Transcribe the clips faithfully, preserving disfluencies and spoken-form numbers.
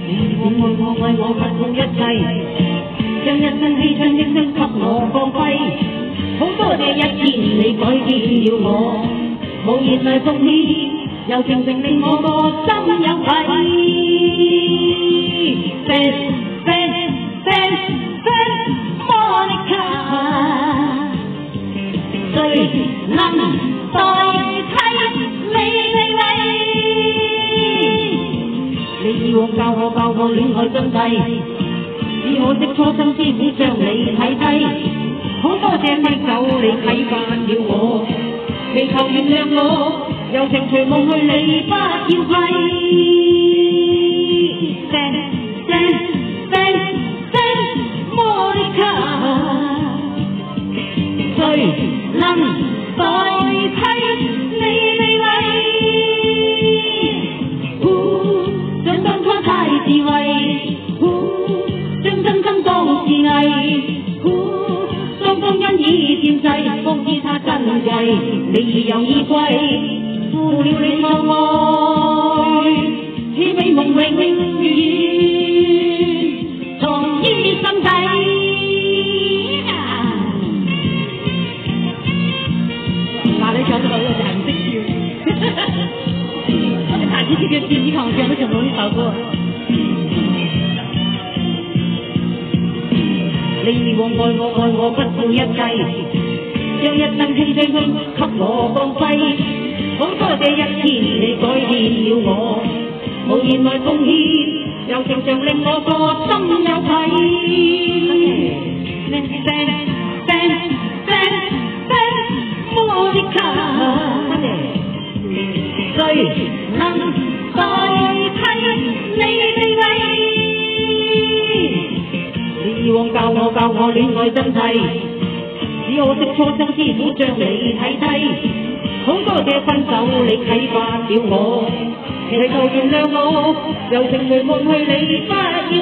我愛我愛我不顧一切，將一生犧牲一生給我光輝。好多謝一天你改變了我，無言來奉獻，又靜靜令我個心有愧。Fan fan fan fan Monica， 誰能代替你地位？你以往教我教我戀愛真諦，只可惜初生之虎將你睇低。好多謝你走，你啟發了我，未求原諒我，柔情隨夢去，你不要批。Fan fan fan fan Monica， 誰能代替你地位？想當初太智慧，將真心當是偽。當光陰已漸逝，方知它珍貴。你已有依歸，負了你錯愛，似美夢永如願，藏於心底。嗱，你唱得好，我就係唔識跳。我哋下次叫電子狂唱都唱到呢首歌。你以往愛我愛我不顧一切，將一生犧牲給我光輝。好多謝一天你改變了我，無言來奉獻，又常常令我個心有愧。Fan fan fan fan Monica， 誰能代替你地位？你以往教我教我戀愛真諦，只可惜初生之虎將你睇低。好多謝分手你啟發了我，祈求原諒我，柔情隨夢去，你不要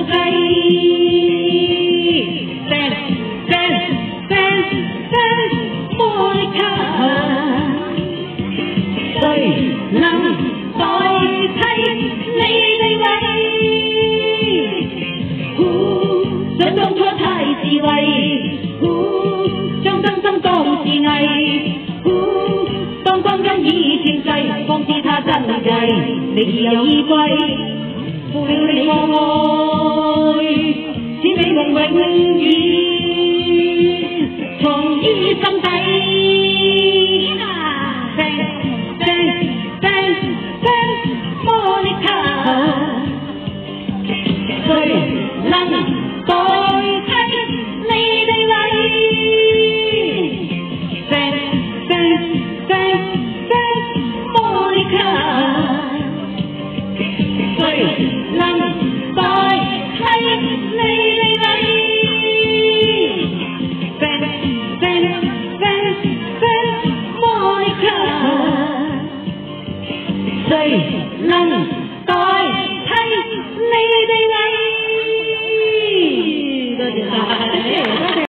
計。Fan fan fan fan Monica， 誰能代替你地位？想當初太智慧，將真心當是偽。當光陰已漸逝，方知它珍貴。你已有依歸，負了你錯愛，似美夢永遠，藏於心底。Fan fan fan fan Monica， 誰能代替你地位？Fan fan fan fan Monica， 誰能代替你地位？Fan fan fan fan Monica， 誰能代替你地位？多謝晒。